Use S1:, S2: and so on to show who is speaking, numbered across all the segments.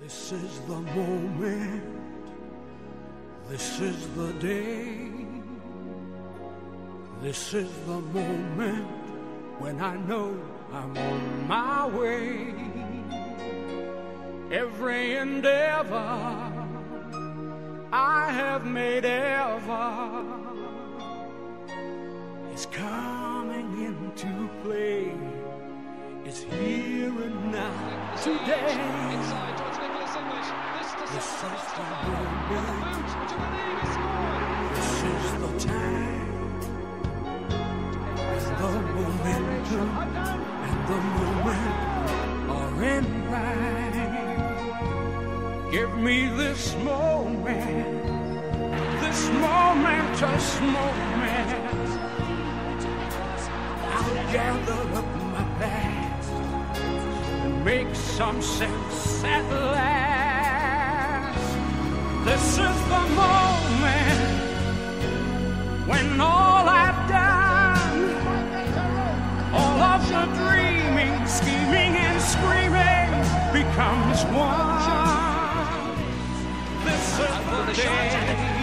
S1: This is the moment, this is the day, this is the moment when I know I'm on my way. Every endeavor I have made ever is coming into play. It's here and now today. This is the moment. This is the time. And the momentum and the moment are in right. Give me this moment, this momentous moment. I'll gather up my past and make some sense at last. This is the moment when all I've done, all of the dreaming, scheming and screaming becomes one. This is the day,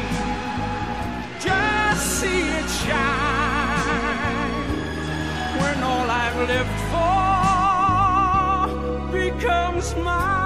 S1: just see it shine, when all I've lived for becomes mine.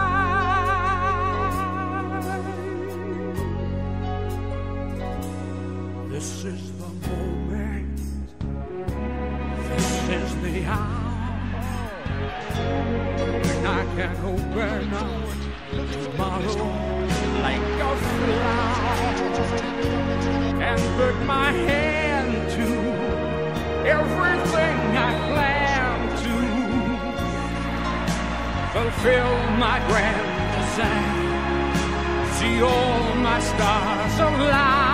S1: This is the moment, this is the hour, when I can open up tomorrow like a flower and put my hand to everything I plan to fulfill my grand design, see all my stars align.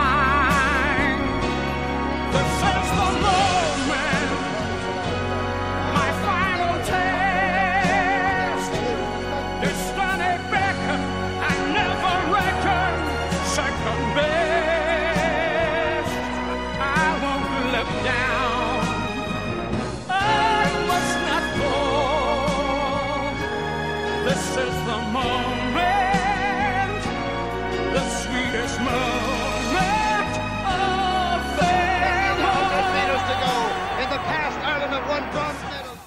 S1: This is the moment, my final test. Destiny beckon, I never reckon second best. I won't look down, I must not fall. This is the moment.